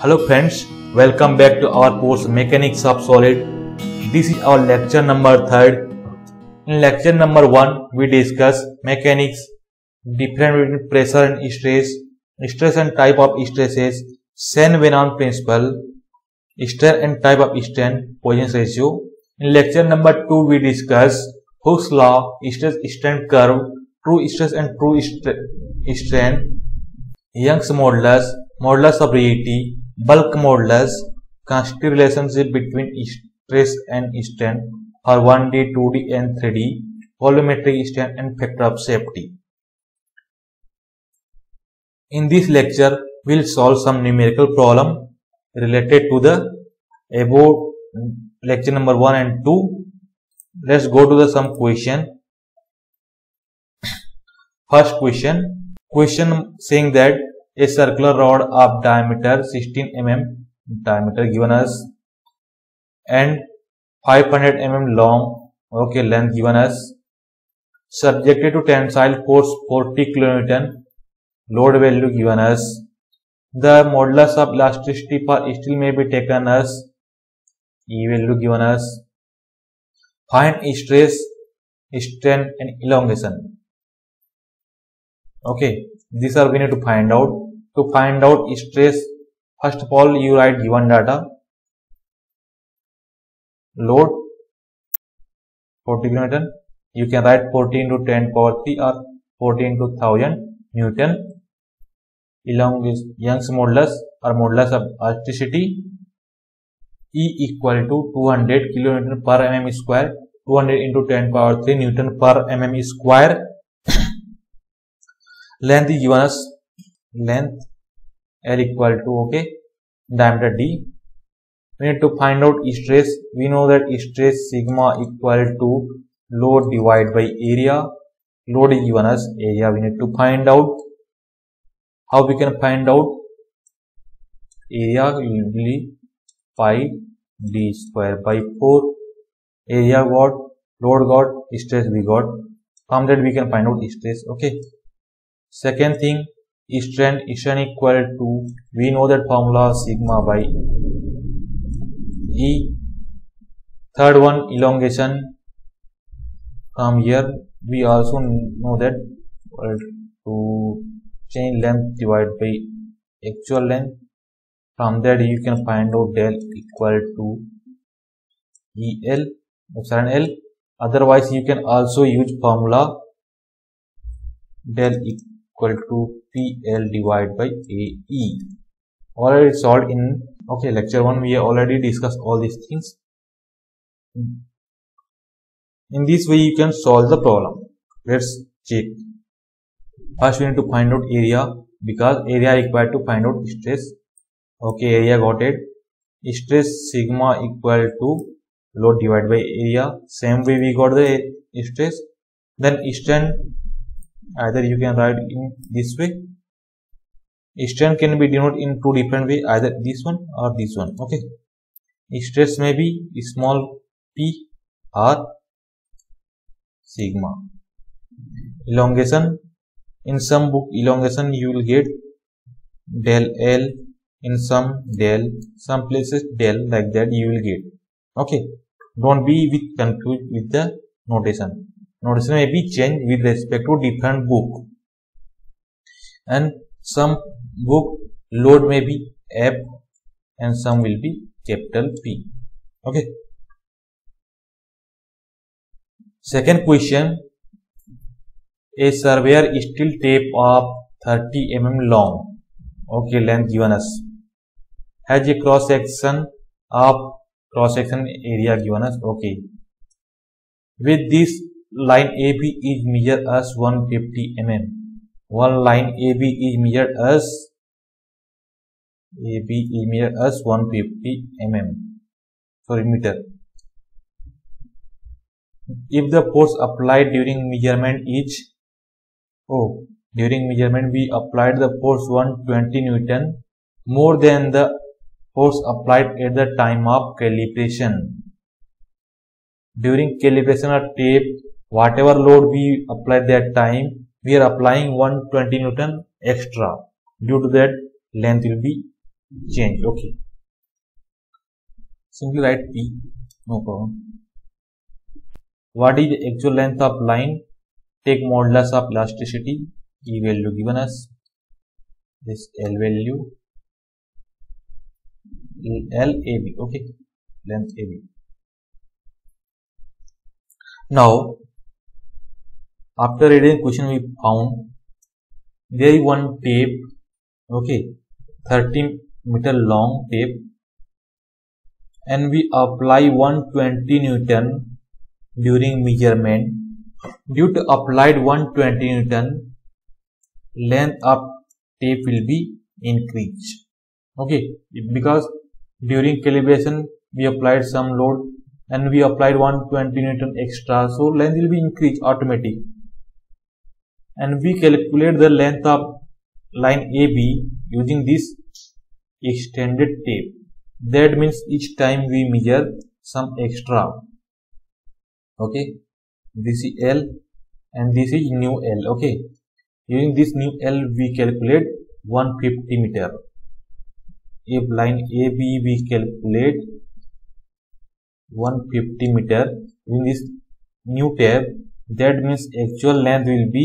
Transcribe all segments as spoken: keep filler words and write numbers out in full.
Hello friends, welcome back to our course Mechanics of Solid. This is our lecture number third. In lecture number one, we discuss mechanics, difference between pressure and stress, stress and type of stresses, Saint-Venant principle, strain and type of strain, Poisson's ratio. In lecture number two, we discuss Hooke's law, stress strain curve, true stress and true strain, Young's modulus, modulus of rigidity, bulk modulus, constitute relationship between stress and strain for one D, two D and three D, volumetric strain and factor of safety. In this lecture, we will solve some numerical problem related to the above lecture number one and two. Let's go to the some question. First question. Question saying that a circular rod of diameter sixteen millimeters diameter given us and five hundred millimeters long, okay, length given us, subjected to tensile force forty kilonewton, load value given us, the modulus of elasticity for steel may be taken as E value given us, find stress, strain and elongation. Okay, these are we need to find out. To find out stress, first of all you write given data, load forty kilonewton, you can write forty into ten power three or forty into one thousand Newton, elongation, Young's modulus or modulus of elasticity, E equal to two hundred kilonewton per mm square, two hundred into ten power three Newton per mm square. Length is given us, length L equal to, okay, diameter D. We need to find out stress. We know that stress sigma equal to load divided by area. Load is given us, area we need to find out. How we can find out? Area will be pi d square by four. Area got, load got, stress we got. From that we can find out stress. Okay. Second thing, strain, strain equal to, we know that formula sigma by E. Third one, elongation. From here we also know that equal to chain length divided by actual length. From that you can find out del equal to E L, epsilon L. Otherwise you can also use formula del equal equal to P L divided by A E. Already solved in, okay, lecture one we have already discussed all these things. In this way you can solve the problem. Let's check. First we need to find out area, because area required to find out stress. Okay, area got it. Stress sigma equal to load divided by area. Same way we got the stress. Then strain, either you can write in this way. Strain can be denoted in two different ways, either this one or this one. Okay, stress may be small p or sigma. Elongation, in some book elongation you will get del L, in some del, some places del, like that you will get. Okay, don't be with confused with the notation. Notation may be changed with respect to different book, and some book load may be F and some will be capital P. Okay. Second question, a surveyor steel tape of thirty millimeters long, okay, length given us, has a cross section of cross section area given us. Okay, with this line A B is measured as one hundred fifty millimeters. One line A B is measured as A B is measured as one hundred fifty millimeters. Sorry, meter. If the force applied during measurement is, oh, during measurement we applied the force one hundred twenty Newton more than the force applied at the time of calibration. During calibration of tape, whatever load we applied that time, we are applying one hundred twenty Newton extra. Due to that, length will be change. Okay, simply write P, no problem. What is the actual length of line? Take modulus of elasticity, E value given us, this L value, L A B, okay, length A B. Now, after reading question, we found there is one tape, okay, thirty meter long tape, and we apply one hundred twenty Newton during measurement. Due to applied one hundred twenty Newton, length of tape will be increased. Okay, because during calibration we applied some load and we applied one hundred twenty Newton extra, so length will be increased automatic. And we calculate the length of line A B using this extended tape. That means each time we measure some extra. Okay, this is L and this is new L. Okay, using this new L we calculate one hundred fifty meter. If line A B we calculate one hundred fifty meter in this new tape, that means actual length will be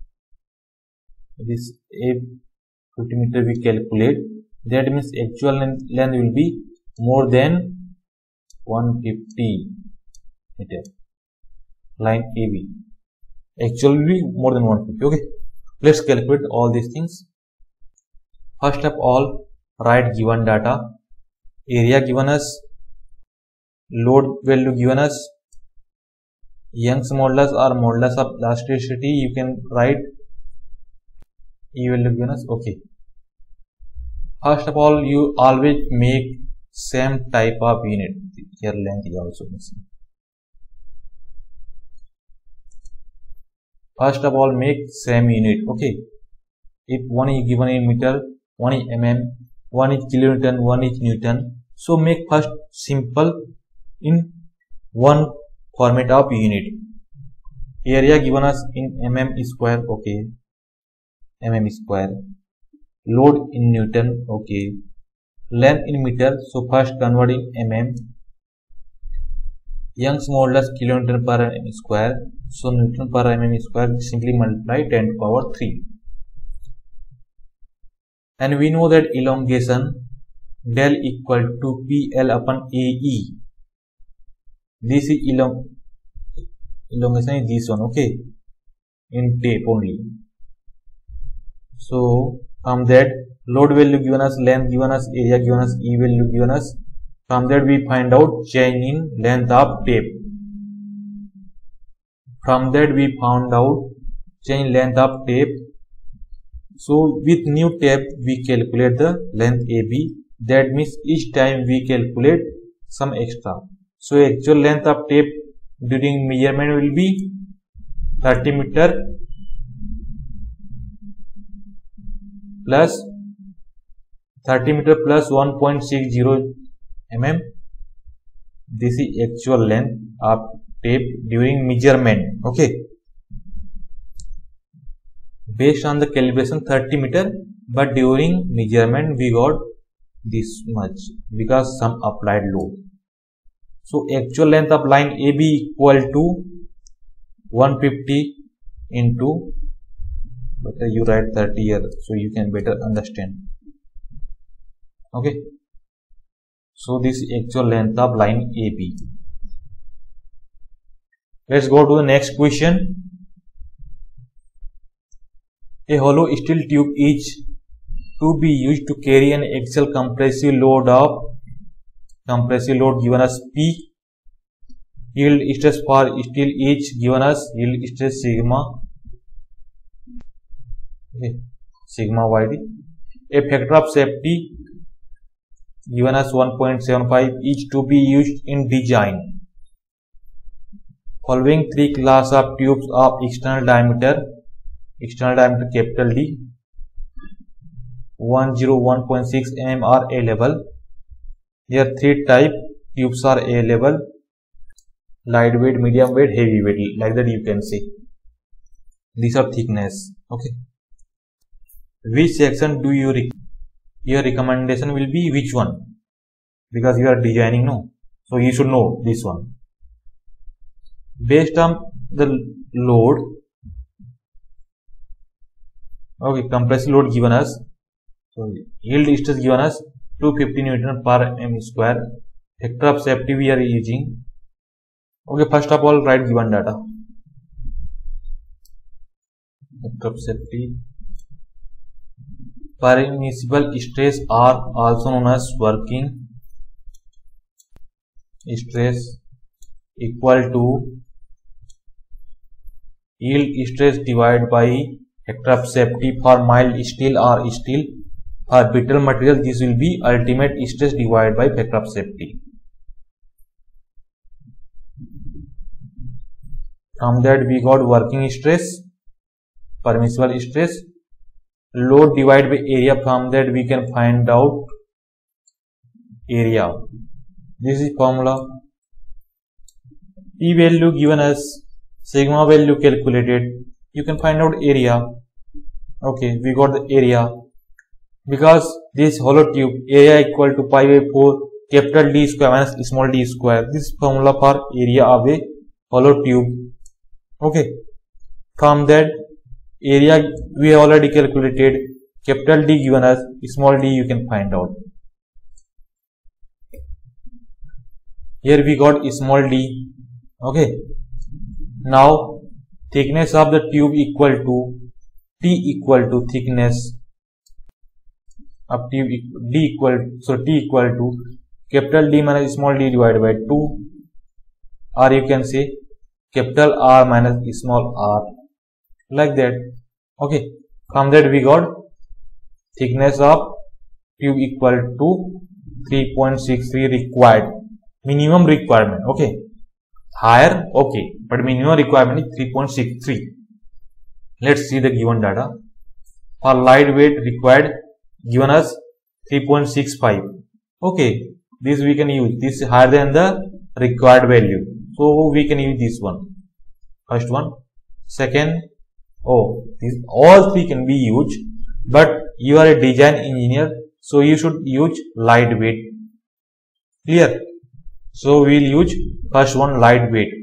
this A fifty meter we calculate. That means actual length, length will be more than one hundred fifty meter. Line A B actually more than one hundred fifty. Okay, let's calculate all these things. First of all, write given data. Area given us, load value given us, Young's modulus or modulus of elasticity you can write, E value given us. Okay, first of all, you always make same type of unit. Here length is also missing. First of all, make same unit. Okay, if one is given in meter, one is mm, one is kilonewton, one is newton, so make first simple in one format of unit. Area given us in mm square. Okay, mm square. Load in newton. Okay, length in meter, so first convert in mm. Young's modulus kilonewton per mm square, so newton per mm square, simply multiply ten to the power three. And we know that elongation del equal to P L upon A E. This is elong elongation is this one. Okay, in tape only. So from that, load value given us, length given us, area given us, E value given us. From that we find out change in length of tape. From that we found out change in length of tape. So with new tape we calculate the length A B. That means each time we calculate some extra. So actual length of tape during measurement will be thirty meter plus thirty meter plus one point six zero millimeters. This is actual length of tape during measurement. Okay, based on the calibration thirty meter, but during measurement we got this much because some applied load. So actual length of line A B equal to one hundred fifty into, better you write thirty here so you can better understand. Okay, so this is actual length of line A B. Let's go to the next question. A hollow steel tube is to be used to carry an axial compressive load of compressive load given as P. Yield stress for steel is given as yield stress sigma. Okay, sigma Y D. A factor of safety given as one point seven five is to be used in design. Following three class of tubes of external diameter, external diameter capital D, one hundred one point six millimeters are A level. Here three type tubes are A level: lightweight, medium weight, heavy weight. Like that you can see. These are thickness. Okay. Which section do you require? your recommendation will be which one, because you are designing, no? So you should know this one. Based on the load, okay, compressive load given us, so yield stress given us two hundred fifty Newton per m square. Factor of safety we are using. Okay, first of all, write given data. Factor of safety. Permissible stress are also known as working stress equal to yield stress divided by factor of safety. For mild steel or steel, for brittle material, this will be ultimate stress divided by factor of safety. From that we got working stress, permissible stress, load divided by area. From that we can find out area. This is formula. P value given as, sigma value calculated. You can find out area. Okay, we got the area. Because this hollow tube, area equal to pi by four capital D square minus small d square. This is formula for area of a hollow tube. Okay, from that area we have already calculated. Capital D given as, small d you can find out. Here we got small d. Okay, now thickness of the tube equal to T equal to thickness of tube, D equal, so T equal to capital D minus small d divided by two, or you can say capital R minus small r, like that. Okay, from that we got thickness of tube equal to three point six three required, minimum requirement. Okay, higher, okay, but minimum requirement is three point six three. Let's see the given data. For light weight required, given us three point six five. Okay, this we can use. This is higher than the required value, so we can use this one. First one. Second, oh, these all three can be used, but you are a design engineer, so you should use lightweight. Clear? So we will use first one, lightweight.